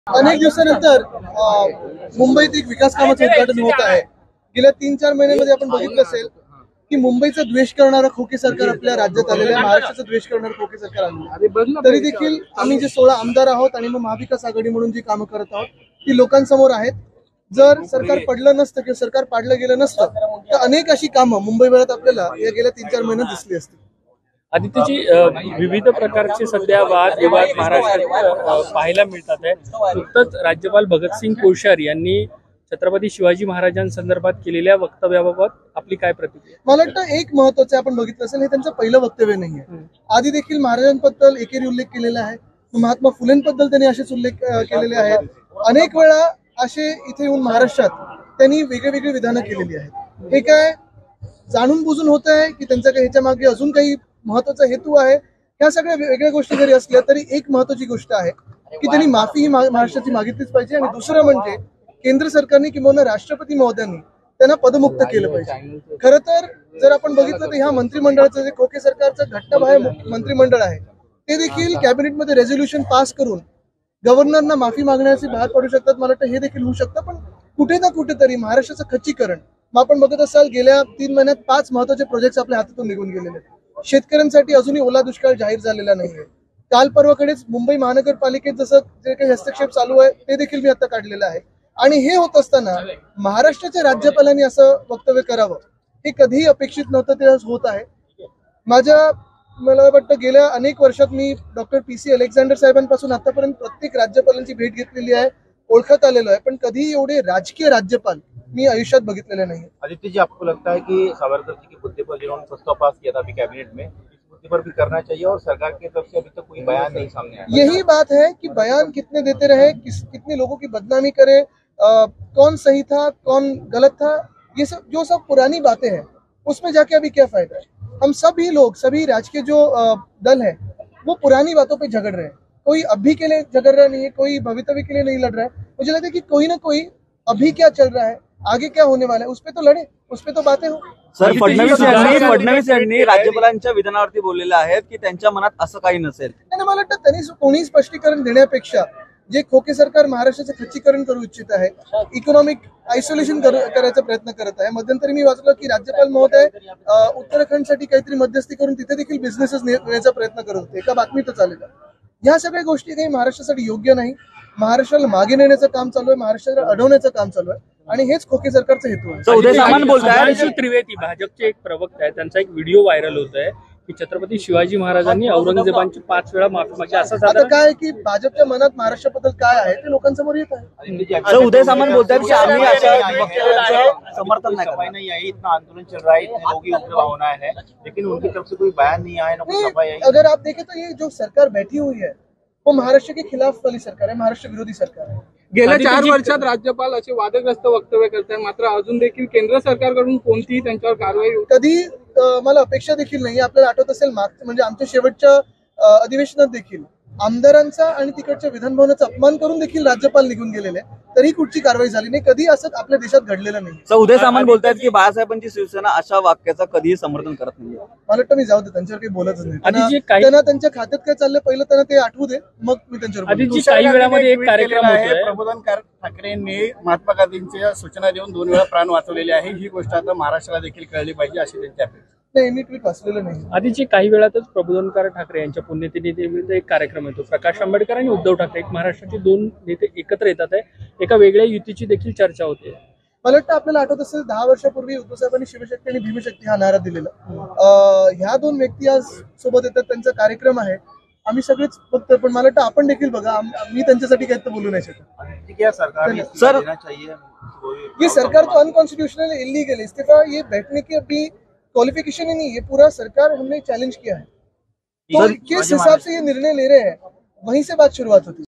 अनेक दिवसानंतर मुंबईत एक विकास कामाचं उद्घाटन होत आहे। गेल्या 3-4 महिन्यांमध्ये आपण बघितलं असेल की मुंबईचा द्वेष करणारं खोके सरकार आपल्या राज्यात आलेलं आहे, महाराष्ट्राचा द्वेष करणारं खोके सरकार आलेलं आहे। तरी देखील आम्ही जे 16 आमदार आहोत आणि मग महाविकास आघाडी म्हणून जी कामं करत आहोत ती लोकांसमोर आहेत। जर सरकार पडलं नसतं किंवा सरकार पाडलं गेलं नसतं तर अनेक अशी कामं मुंबईभरात आपल्याला या गेल्या 3-4 महिन्यात दिसली असती। आदित्यजी, विविध प्रकारचे सध्या वाद विवाद महाराष्ट्रात पाहायला मिळतात आहे। नुकतंच राज्यपाल भगतसिंग कोश्यारी यांनी छत्रपती शिवाजी महाराजांसंदर्भात केलेल्या वक्तव्याबाबत आपली काय प्रतिक्रिया? मला वाटतं एक महत्त्वाचं आपण बघितलं असेल, हे त्यांचं पहिलं वक्तव्य नाहीये। आधी देखील महाराजांबद्दल एकेरी उल्लेख केलेला आहे, महात्मा फुलेंबद्दल त्यांनी असेच उल्लेख केलेले आहेत। अनेक वेळा असे इथे येऊन महाराष्ट्रात त्यांनी वेगवेगळी विधानं केलेली आहेत। हे काय जाणून बुजून होत आहे की त्यांचा काही ह्याच्या मागे अजून काही महत्वाचा हेतू आहे? ह्या सगळ्या वेगळ्या गोष्टी जरी असल्या तरी एक महत्वाची गोष्ट आहे की त्यांनी माफी ही महाराष्ट्राची मागितलीच पाहिजे। आणि दुसरं म्हणजे केंद्र सरकारने किंवा राष्ट्रपती महोदयांनी त्यांना पदमुक्त केलं पाहिजे। खरं तर जर आपण बघितलं तर ह्या मंत्रिमंडळाचं जे खोके सरकारचं घटनाबाह्य मंत्रिमंडळ आहे ते देखील कॅबिनेटमध्ये रेझोल्युशन पास करून गव्हर्नरना माफी मागण्याची बाहेर पडू शकतात। मला वाटतं हे देखील होऊ शकतं, पण कुठे ना कुठेतरी महाराष्ट्राचं खच्चीकरण, मग आपण बघत असाल गेल्या 3 महिन्यात 5 महत्वाचे प्रोजेक्ट्स आपल्या हातातून निघून गेलेले आहेत। शेतकऱ्यांसाठी अजूनही ओला दुष्काळ जाहीर झालेला नाहीये। काल परवाकडेच मुंबई महानगरपालिकेत जसं जे काही हस्तक्षेप चालू आहे ते देखील मी आता काढलेलं आहे। आणि हे होत असताना महाराष्ट्राच्या राज्यपालांनी असं वक्तव्य करावं हे कधीही अपेक्षित नव्हतं, ते आज होत आहे। मला वाटतं गेल्या अनेक वर्षात मी डॉक्टर PC अलेक्झांडर साहेबांपासून आतापर्यंत प्रत्येक राज्यपालांची भेट घेतलेली आहे, ओळखत आलेलो आहे, पण कधीही एवढे राजकीय राज्यपाल मी आयुष्यात बघितलेले नहीं। आदित्य जी, आपको लगता है कि सावरकर जी के मुद्दे पर जिन्होंने प्रस्ताव पास किया था अभी कैबिनेट में, इस मुद्दे पर भी करना चाहिए और सरकार की तरफ से अभी तक कोई बयान नहीं सामने आया? यही बात है कि बयान कितने देते रहे, कितने लोगों की बदनामी करे, कौन सही था कौन गलत था, ये सब जो सब पुरानी बातें हैं उसमें जाके अभी क्या फायदा है। हम सभी लोग, सभी राजकीय जो दल है वो पुरानी बातों पे झगड़ रहे हैं। कोई अभी के लिए झगड़ रहा नहीं है, कोई भविष्य के लिए नहीं लड़ रहा है। मुझे लगता है कि कोई ना कोई अभी क्या चल रहा है, आगे क्या होने वाला है, उस पे तो लढे, उस पे तो बातें हो। सर, फडणवीस यांनी राज्यपालांच्या विधानावरती बोललेले आहेत की त्यांच्या मनात असं काही नसेल। मला वाटतं त्यांनी कोणी स्पष्टीकरण देण्यापेक्षा जे खोके सरकार महाराष्ट्राचं खच्चीकरण करू इच्छित आहे, इकॉनॉमिक आयसोलेशन करायचा प्रयत्न करत आहे। मध्यंतरी मी वाचलं की राज्यपाल महोदय उत्तराखंडसाठी काहीतरी मध्यस्थी करून तिथे देखील बिझनेसेस नेण्याचा प्रयत्न करत होते, एका बातमीतच आलेलं। ह्या सगळ्या गोष्टी काही महाराष्ट्रासाठी योग्य नाही। महाराष्ट्राला मागे नेण्याचं काम चालू आहे, महाराष्ट्राला अडवण्याचं काम चालू आहे आणि हेच खोके सरकारचा हेतू आहे। उदय सामंत बोलताय, सुधांशु त्रिवेदी भाजपचे एक प्रवक्ते आहेत, त्यांचा एक व्हिडिओ व्हायरल होत आहे की छत्रपती शिवाजी महाराजांनी औरंगजेबांची 5 वेळा माफी मागली। असं आता काय की भाजपच्या मनात महाराष्ट्राबद्दल काय आहे ते लोकांसमोर येत आहे। सर, उदय सामंत बोलतायत की आम्ही अशा वक्तव्याचं समर्थन नहीं आई, इतना आंदोलन चल रहा है, इतने लोगों की उग्र भावना है, लेकिन उनकी तरफ से कोई बयान नहीं आया, ना कोई सफाई आई। अगर आप देखें तो ये जो सरकार बैठी हुई है वो महाराष्ट्र के खिलाफ वाली सरकार है, महाराष्ट्र विरोधी सरकार है। गेल्या 4 वर्षात राज्यपाल असे वादग्रस्त वक्तव्य करतात, मात्र अजून देखील केंद्र सरकारकडून कोणतीही त्यांच्यावर कारवाई कधी मला अपेक्षा देखील नाही। आपल्याला आठवत असेल म्हणजे आमच्या शेवटच्या अधिवेशनात देखील आमदारांचा आणि तिकडच्या विधानभवनाचा अपमान करून देखील राज्यपाल निघून गेलेले, तरी कुठची कारवाई झाली नाही। कधी असं आपल्या देशात घडलेलं नाही। सर, उदय सामंत बोलतायत की बाळासाहेबांची शिवसेना अशा वाक्याचं कधीही समर्थन करत नाही। मला वाटतं मी जाऊ दे, त्यांच्यावर काही बोलतच नाही। त्यांना त्यांच्या खात्यात काय चाललं पहिलं त्यांना ते आठवू दे, मग मी त्यांच्यावर। आदित्यजी, काही वेळामध्ये एक कार्यक्रम होतोय, प्रबोधनकार ठाकरेंनी महात्मा गांधींच्या सूचना देऊन 2 वेळा प्राण वाचवलेले आहे। ही गोष्ट आता महाराष्ट्राला देखील कळली पाहिजे अशी त्यांची अपेक्षा। नाही, मी ट्विट वाचलेलं नाही। आधीची काही वेळातच प्रबोधनकार ठाकरे यांच्या पुण्यतिथीनिमित्त एक कार्यक्रम येतो। प्रकाश आंबेडकर आणि उद्धव ठाकरे, एक महाराष्ट्राचे 2 नेते एकत्र येतात आहे, एका वेगळ्या युतीची देखील चर्चा होते। मला वाटतं आपल्याला आठवत असेल 10 वर्षापूर्वी उद्धव साहेबांनी शिवशक्ती आणि भीमशक्ती हा नारा दिलेला। ह्या 2 व्यक्ती आज सोबत येतात, त्यांचा कार्यक्रम आहे, आम्ही सगळेच बघतोय, पण मला वाटतं आपण देखील बघा, मी त्यांच्यासाठी काही तर बोलू नाही शकत। सर, ये सरकार तो अनकॉन्स्टिट्यूशनल इलीगल है, इस्तीफा ये बैठने की अभी क्वालिफिकेशन ही नहीं, ये पूरा सरकार हमने चैलेंज किया है। तो किस हिसाब से ये निर्णय ले रहे हैं वहीं से बात शुरुआत होती है।